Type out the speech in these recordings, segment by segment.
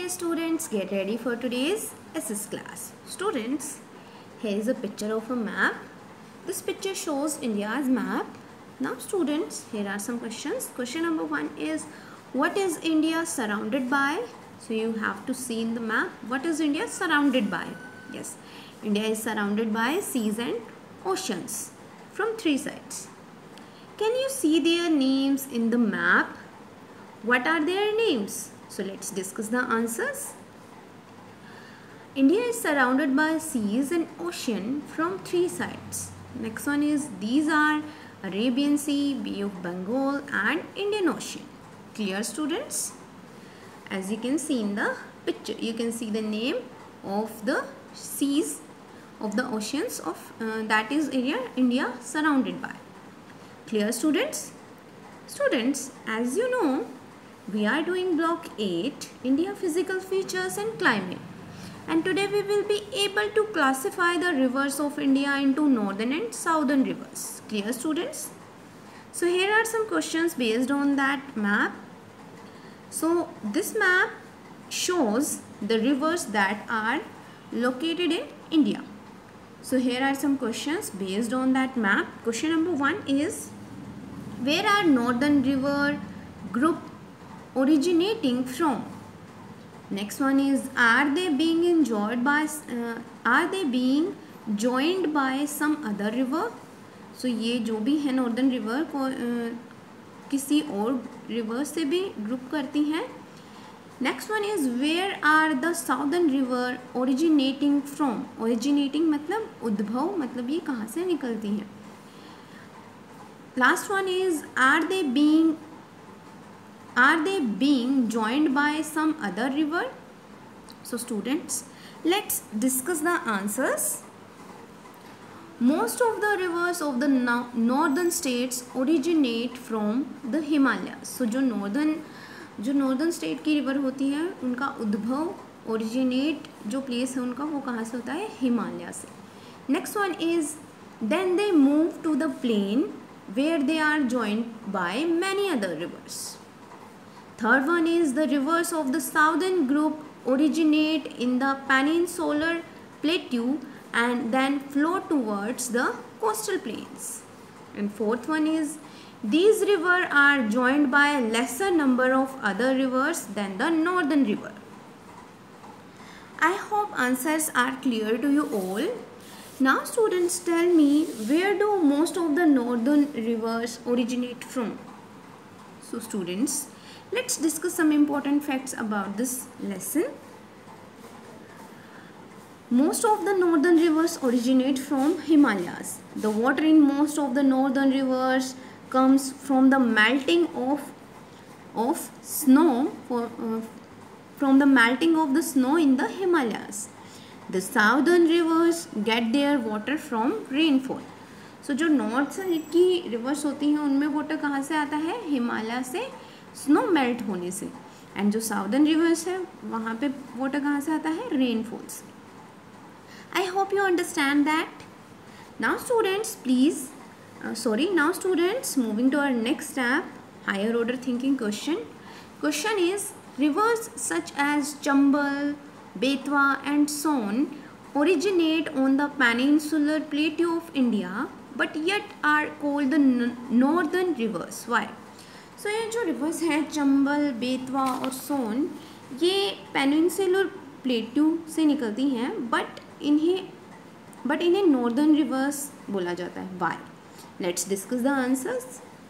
Okay students, get ready for today's SS class. Students, here is a picture of a map. This picture shows India's map. Now students, here are some questions. Question number 1 is, what is India surrounded by? So you have to see in the map, what is India surrounded by? Yes, India is surrounded by seas and oceans from 3 sides. Can you see their names in the map? What are their names? So let's discuss the answers. India is surrounded by seas and ocean from 3 sides. Next one is, these are Arabian Sea, Bay of Bengal and Indian Ocean. Clear students? As you can see in the picture, you can see the name of the seas, of the oceans of that is area India surrounded by. Clear students? Students, as you know, we are doing block 8, India physical features and climate, and today we will be able to classify the rivers of India into northern and southern rivers. Clear students? So here are some questions based on that map. So this map shows the rivers that are located in India. So here are some questions based on that map. Question number 1 is, where are northern river group originating from? Next one is, are they being joined by some other river? So ये जो भी है northern river को किसी और river से भी group करती हैं. Next one is, where are the southern river originating from? Originating मतलब उद्भव, मतलब ये कहाँ से निकलती हैं. Last one is, are they being joined by some other river? So students, let's discuss the answers. Most of the rivers of the northern states originate from the Himalayas. So जो northern state की river होती है, उनका उद्भव, originate जो place है उनका, वो कहाँ से होता है? हिमालय से. Next one is, then they move to the plain where they are joined by many other rivers. Third one is, the rivers of the southern group originate in the peninsular plateau and then flow towards the coastal plains. And fourth one is, these rivers are joined by a lesser number of other rivers than the northern river. I hope answers are clear to you all. Now students, tell me, where do most of the northern rivers originate from? So students, let's discuss some important facts about this lesson. Most of the northern rivers originate from Himalayas. The water in most of the northern rivers comes from the melting of snow, from the melting of the snow in the Himalayas. The southern rivers get their water from rainfall. So जो north side की rivers होती हैं उनमें water कहाँ से आता है? हिमालय से स्नो मेल्ट होने से. एंड जो साउदर्न रिवर्स है वहाँ पे वाटर कहाँ से आता है? रेनफॉल से. I hope you understand that. Now students now students, moving to our next step, higher order thinking question. Question is, rivers such as Chambal, Betwa and Son originate on the peninsular plateau of India but yet are called the northern rivers. Why? So ये जो rivers हैं चंबल, बेतवा और सोन, ये peninsular plateau से निकलती हैं but इन्हें northern reverse बोला जाता है. Why? Let's discuss the answers.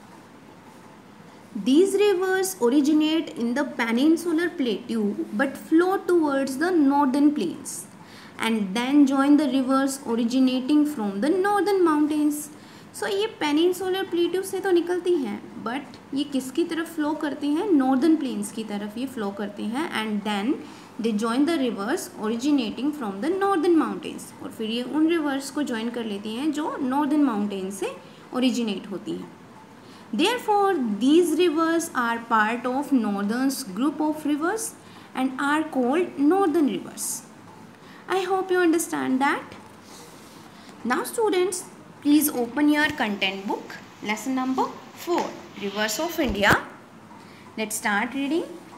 These rivers originate in the peninsular plateau but flow towards the northern plains and then join the rivers originating from the northern mountains. So ये peninsular plateau से तो निकलती हैं but ये किसकी तरफ flow करती हैं? नॉर्दर्न प्लेन्स की तरफ ये फ्लो करती हैं and then they join the rivers originating from the northern mountains. और फिर ये उन रिवर्स को ज्वाइन कर लेती हैं जो नॉर्दर्न माउंटेन से ओरिजिनेट होती हैं. Therefore, these rivers are part of northern's group of rivers and are called northern rivers. I hope you understand that. Now students, please open your content book, lesson number 4, Rivers of India. Let's start reading.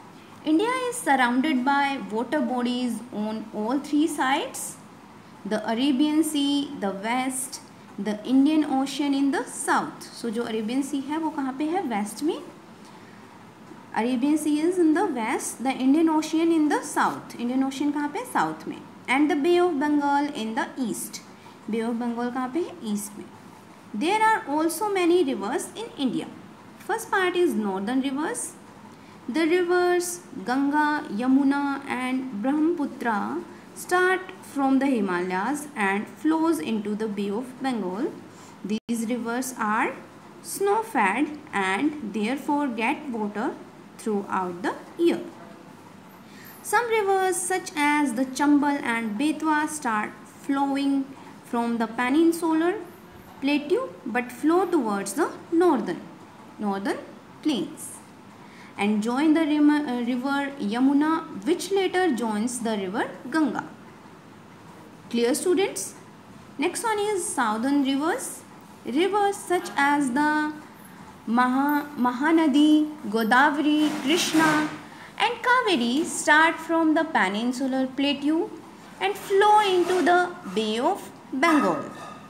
India is surrounded by water bodies on all three sides. The Arabian Sea, the west, the Indian Ocean in the south. So जो Arabian Sea है वो कहाँ पे है? West में. Arabian Sea is in the west, the Indian Ocean in the south. Indian Ocean कहाँ पे? South में. And the Bay of Bengal in the east. Bay of Bengal कहाँ पे है? East में. There are also many rivers in India. First part is northern rivers. The rivers Ganga, Yamuna and Brahmaputra start from the Himalayas and flows into the Bay of Bengal. These rivers are snow-fed and therefore get water throughout the year. Some rivers such as the Chambal and Betwa start flowing from the peninsular plateau but flow towards the northern plains and join the river Yamuna, which later joins the river Ganga. Clear, students? Next one is southern rivers. Rivers such as the Mahanadi, Godavari, Krishna and Kaveri start from the peninsular plateau and flow into the Bay of Bengal.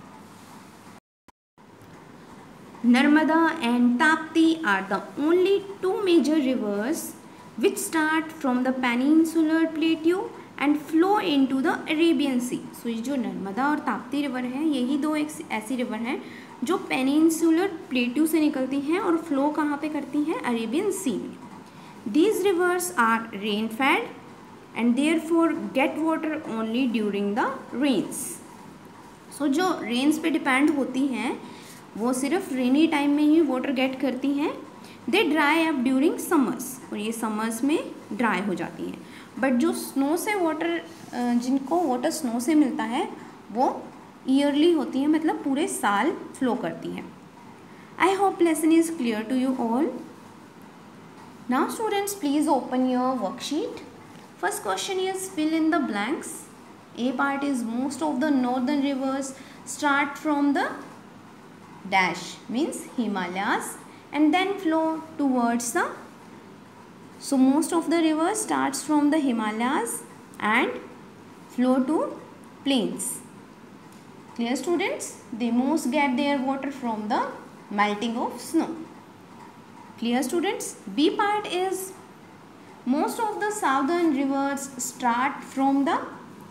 Narmada and Tapti are the only two major rivers which start from the peninsular plateau and flow into the Arabian Sea. So ये जो नर्मदा और Tapti river है यही दो एक ऐसी river हैं जो पेनिनसुलर प्लेट्यू से निकलती हैं और फ्लो कहाँ पे करती हैं? अरेबियन सी में. These rivers are rain fed and therefore get water only during the rains. So जो रेन्स पे डिपेंड होती हैं वो सिर्फ रेनी टाइम में ही वाटर गेट करती हैं. They dry up during summers और ये समर्स में ड्राई हो जाती हैं. बट जो स्नो से वाटर जिनको वाटर स्नो से मिलता है वो ईयरली होती हैं, मतलब पूरे साल फ्लो करती हैं. I hope lesson is clear to you all. Now students please open your worksheet. First question is fill in the blanks. A part is most of the northern rivers start from the dash means Himalayas and then flow towards the, so most of the rivers starts from the Himalayas and flow to plains. Clear, students? They most get their water from the melting of snow. Clear, students? B part is most of the southern rivers start from the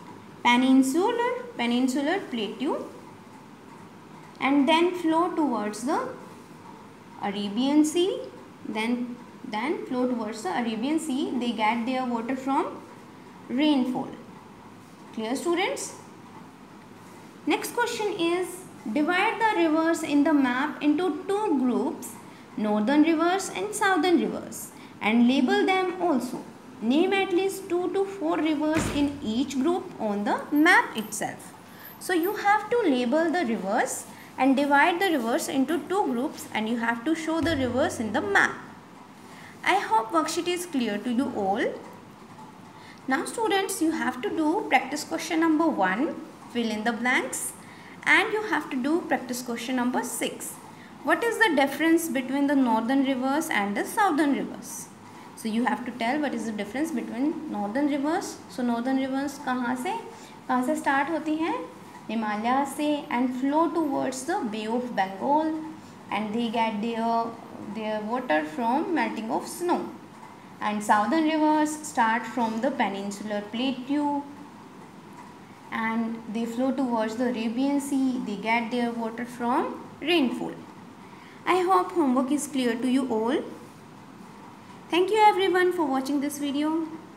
peninsular plateau and then flow towards the Arabian Sea. Then flow towards the Arabian Sea. They get their water from rainfall. Clear, students? Next question is divide the rivers in the map into two groups, northern rivers and southern rivers, and label them also. Name at least 2 to 4 rivers in each group on the map itself. So you have to label the rivers and divide the rivers into two groups and you have to show the rivers in the map. I hope worksheet is clear to you all. Now students, you have to do practice question number 1, fill in the blanks, and you have to do practice question number 6. What is the difference between the northern rivers and the southern rivers? So you have to tell what is the difference between northern rivers. So northern rivers कहाँ से start होती हैं? Himalaya से and flow towards the Bay of Bengal and they get their water from melting of snow. And southern rivers start from the peninsular plateau and they flow towards the Arabian Sea. They get their water from rainfall. I hope homework is clear to you all. Thank you everyone for watching this video.